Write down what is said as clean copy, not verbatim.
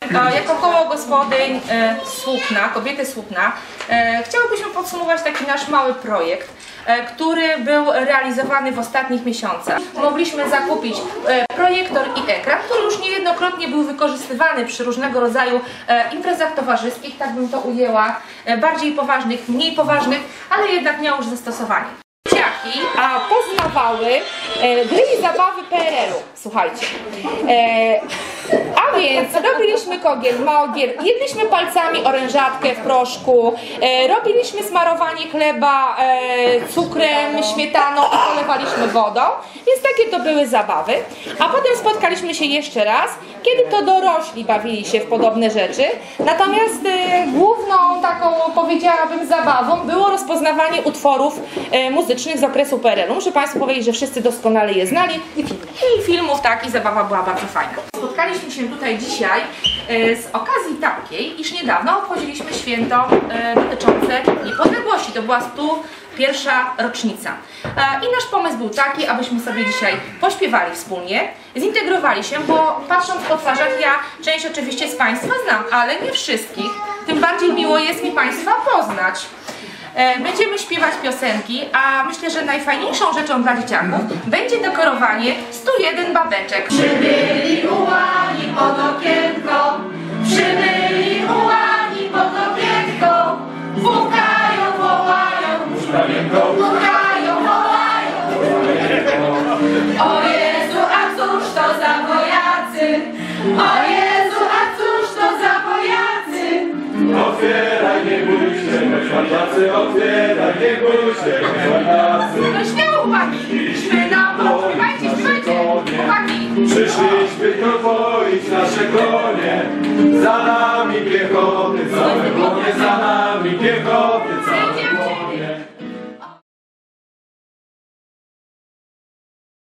Jako koło gospodyń Słupna, kobiety Słupna, chciałybyśmy podsumować taki nasz mały projekt, który był realizowany w ostatnich miesiącach. Mogliśmy zakupić projektor i ekran, który już niejednokrotnie był wykorzystywany przy różnego rodzaju imprezach towarzyskich, tak bym to ujęła, bardziej poważnych, mniej poważnych, ale jednak miał już zastosowanie. Dzieciaki poznawały gry i zabawy PRL-u, słuchajcie. A więc robiliśmy kogiel, mogiel, jedliśmy palcami orężatkę w proszku, robiliśmy smarowanie chleba cukrem, śmietaną i polewaliśmy wodą, więc takie to były zabawy. A potem spotkaliśmy się jeszcze raz, kiedy to dorośli bawili się w podobne rzeczy, natomiast główną taką, powiedziałabym, zabawą było rozpoznawanie utworów muzycznych z okresu PRL-u. Muszę Państwu powiedzieć, że wszyscy doskonale je znali i filmów, tak, i zabawa była bardzo fajna. Spotkaliśmy się tutaj dzisiaj z okazji takiej, iż niedawno obchodziliśmy święto dotyczące niepodległości. To była 101. rocznica. I nasz pomysł był taki, abyśmy sobie dzisiaj pośpiewali wspólnie, zintegrowali się, bo patrząc po twarzach, ja część oczywiście z Państwa znam, ale nie wszystkich. Tym bardziej miło jest mi Państwa poznać. Będziemy śpiewać piosenki, a myślę, że najfajniejszą rzeczą dla dzieciaków będzie dekorowanie 101 babeczek. Przybyli ułani pod okienko, przybyli ułani pod okienko, pukają, wołają, pukają, wołają. O Jezu, a cóż to za wojacy? O Jezu, a cóż to za wojacy? Otwieraj, nie bój się, otwieraj, otwieraj, nie bój się, otwieraj. No śmiało, chłopaki! Śmiejcie, śpiewajcie! Chłopaki! Przyszliśmy podwoić nasze konie, za nami piechoty, całe konie za nami piechoty.